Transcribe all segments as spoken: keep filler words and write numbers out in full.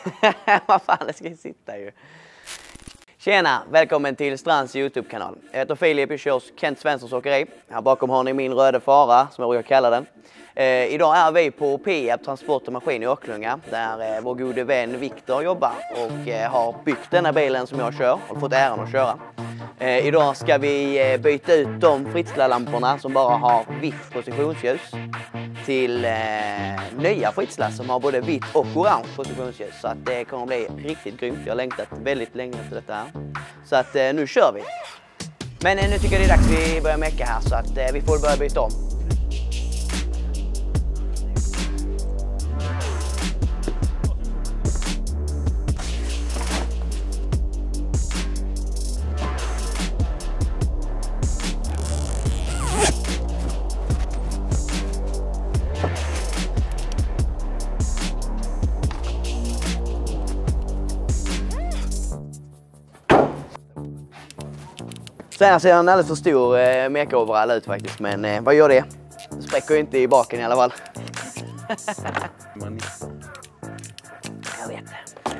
Vad fan, det ska ju sitta ju. Tjena, välkommen till Strands YouTube-kanal. Jag heter Filip, jag kör Kent Svenssons åkeri. Här bakom har ni min röda fara, som jag brukar kalla den. Eh, idag är vi på P F Transport och Maskin i Åklunga, där eh, vår gode vän Viktor jobbar och eh, har byggt denna bilen som jag kör och fått äran att köra. Eh, idag ska vi eh, byta ut de Fritsla-lamporna som bara har vitt positionsljus till eh, nya Fritsla som har både vitt och orange positionsljus. Så att det kommer bli riktigt grymt. Jag har längtat väldigt länge efter detta här. Så att eh, nu kör vi. Men eh, nu tycker jag det är dags att vi börjar mecka här, så att eh, vi får börja byta om. Så här ser en alldeles för stor eh, make-overall ut faktiskt, men eh, vad gör det? Det spräcker ju inte i baken i alla fall. Jag vet det.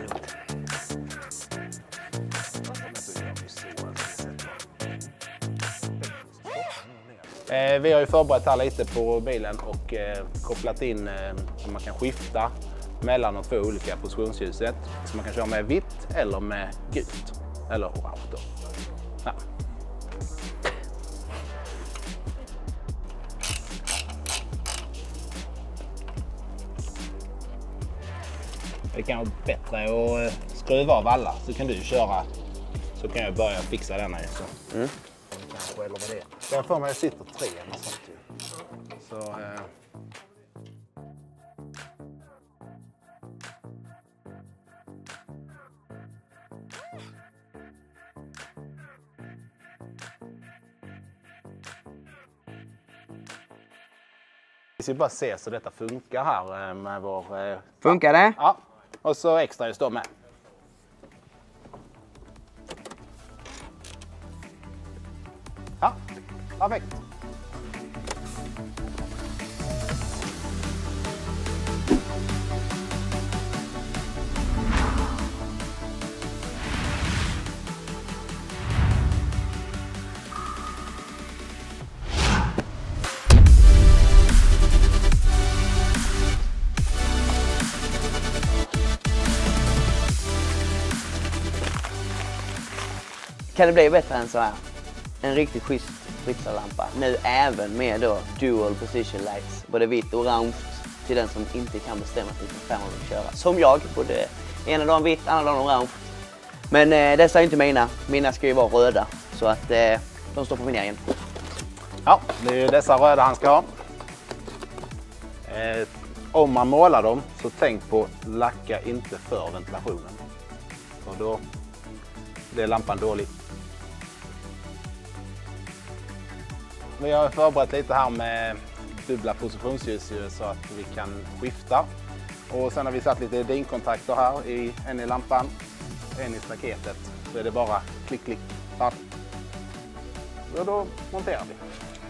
Eh, vi har ju förberett här lite på bilen och eh, kopplat in eh, så man kan skifta mellan de två olika positionsljuset. Så man kan köra med vitt eller med gult eller orange då. Ja. Det kan vara bättre att skruva av alla, så kan du köra, så kan jag börja fixa denna. Så. Mm. Kanske, eller vad det är. Jag får mig att sitta tre eller sånt. Så, eh. Vi ska bara se så detta funkar här med vår... Funkar det? Ja. Och så extra just då med. Ja, perfekt. Kan det bli bättre än så här? En riktigt schysst Fritsla-lampa. Nu även med då dual position lights. Både vitt och orange till den som inte kan bestämma vilken färg man vill köra. Som jag, både ena dagen vitt, andra dagen orange. Men eh, dessa är inte mina. Mina ska ju vara röda. Så att eh, de står på min egen. Ja, det är ju dessa röda han ska ha. Eh, om man målar dem så tänk på lacka inte för ventilationen. Och då det är lampan dålig. Vi har förberett lite här med dubbla positionsljus så att vi kan skifta. Och sen har vi satt lite dinkontakter här, i, en i lampan, en i staketet. Så är det bara klick, klick, färdigt. Och då monterar vi.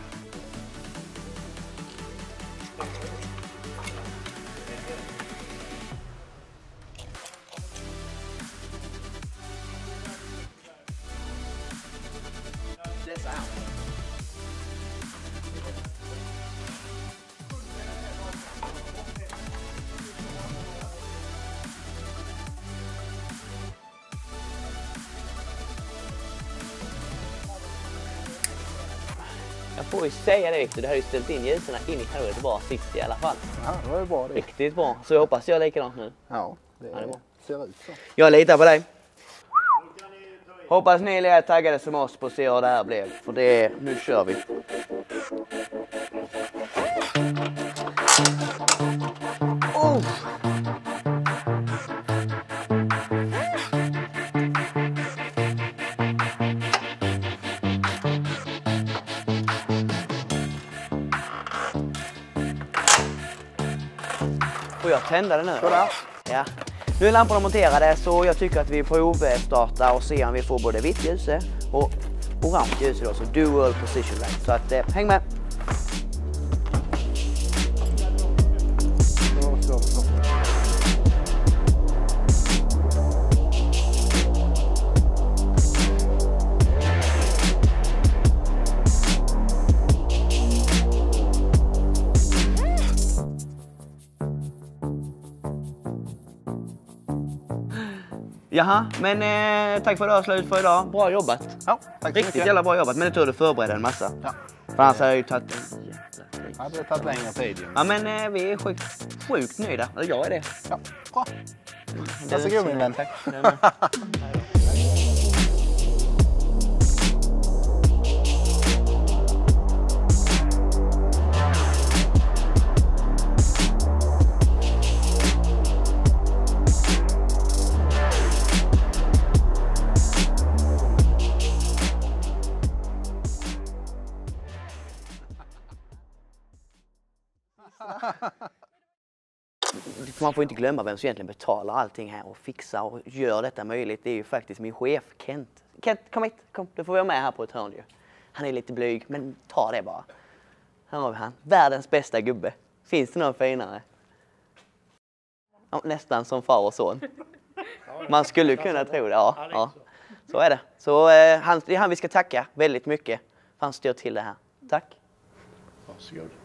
Jag får ju säga det, Victor, du har ju ställt in ljusen in i helvete bra sist i alla fall. Ja, det var ju bra det. Riktigt bra. Så jag hoppas jag är likadant nu. Ja, det, ja, det är bra. Ser ut så. Jag litar på dig. Hoppas ni är lite taggade som oss på att se hur det här blev. För det är, nu kör vi. Oh. Får jag tända den nu? Sådär. Ja. Nu är lamporna monterade, så jag tycker att vi provstartar och ser om vi får både vitt ljus och orange ljus då, så dual position light. Så att, eh, häng med! Jaha, men eh, tack för att du har slut för idag. Bra jobbat. Ja, tack så Riktigt mycket. jävla bra jobbat. Men det tror du förberedde en massa. Ja. För annars har jag ju tagit en jävla tid. Ja, det har tagit längre tid ju. Ja, men eh, vi är sjukt, sjukt nöjda. Eller jag är det. Ja, bra. Varsågod min vän. Tack. Man får inte glömma vem som egentligen betalar allting här och fixar och gör detta möjligt. Det är ju faktiskt min chef, Kent. Kent, kom hit. Kom, du får vara med här på ett hörn ju. Han är lite blyg, men ta det bara. Här har vi han. Världens bästa gubbe. Finns det någon finare? Ja, nästan som far och son. Man skulle kunna tro det. Ja, ja. Så är det. Så eh, han, det är han vi ska tacka väldigt mycket. För han styr till det här. Tack. Varsågod.